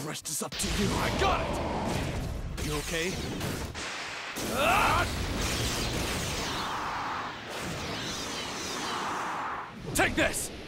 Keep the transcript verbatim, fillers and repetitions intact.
The rest is up to you. I got it! You okay? Ah! Take this!